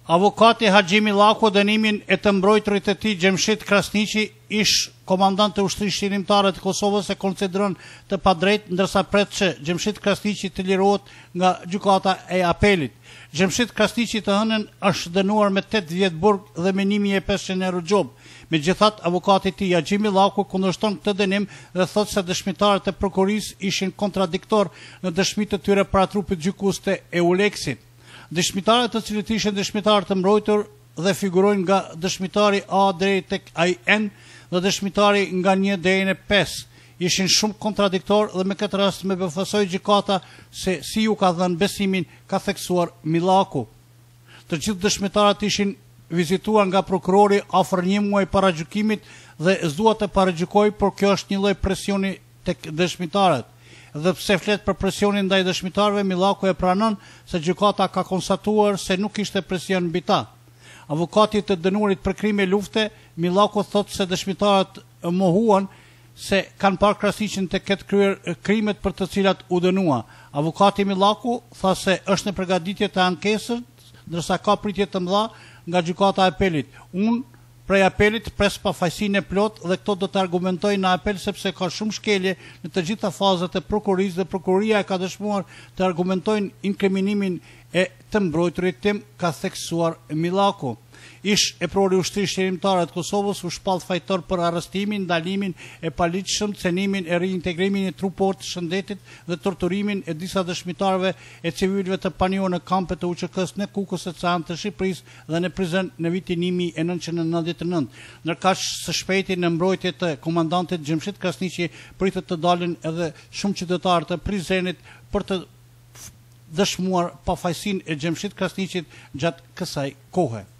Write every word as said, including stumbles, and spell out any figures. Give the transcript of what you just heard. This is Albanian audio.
Avokati Haxhi Millaku dënimin e të mbrojturit të tij Xhemshid Krasniqi, ish komandant të ushtrisë shërimtare të Kosovës, e konsideron të padrejtë, ndërsa pret që Xhemshid Krasniqi të lirohet nga gjykata e apelit. Xhemshid Krasniqi të hënën është dënuar me tetë vjet burg dhe me një mijë e pesëqind euro gjob. Megjithatë, avokati i tij Haxhi Millaku kundërshton këtë dënim dhe thotë se dëshmitarët e prokurisë ishin kontradiktor në dëshmitë të tyre para trupit gjykues të Euleksit. Dëshmitarët të cilët ishin dëshmitarë të mbrojtur dhe figurojnë nga dëshmitari A deri tek ai N dhe dëshmitari nga një deri në pesë ishin shumë kontradiktor dhe me këtë rast me befasoi gjykata se si ju ka dhënë besimin ka theksuar Millaku. Të gjithë dëshmitarët ishin vizituar nga prokurori afër një muaj para gjykimit dhe s'dua të paragjykoj, por kjo është një lloj presioni tek dëshmitarët. Dhe pse flet për presionin ndaj dëshmitarëve, Millaku e pranon se gjykata ka konstatuar se nuk ishte presion mbi ta. Avokati të dënuarit për krime lufte, Millaku thotë se dëshmitarët mohuan se kanë parë Krasniqin të ketë kryer krimet për të cilat u dënua. Avokati Millaku tha se është në përgatitje të ankesës, ndërsa ka pritje të mëdha nga gjykata e apelit. Unë prej apelit pres pafajësinë e plot dhe këto do të argumentoj në apel sepse ka shumë shkelje në të gjitha fazat e prokurisë dhe prokuria e ka dëshmuar të argumentojnë inkriminimin e të mbrojturit tim, ka theksuar Millaku. Ish e prori ushtrisë shërimtare të Kosovës u shpall fajtor për arrestimin, ndalimin e paligjshëm, cenimin e reintegrimin e trupor të shëndetit dhe torturimin e disa dëshmitarëve e civilëve të panjohur në kampet e U Q K-s në Kukës së Cantë të Shqipërisë dhe në prizren në vitin një mijë e nëntëqind e nëntëdhjetë e nëntë. Ndërkaq së shpejti në mbrojtje të komandantit Xhemshid Krasniqi pritet të dalin edhe shumë qytetarë të prizrenit për të dëshmuar pafajësinë e Xhemshid Krasniqit gjatë kësaj kohe.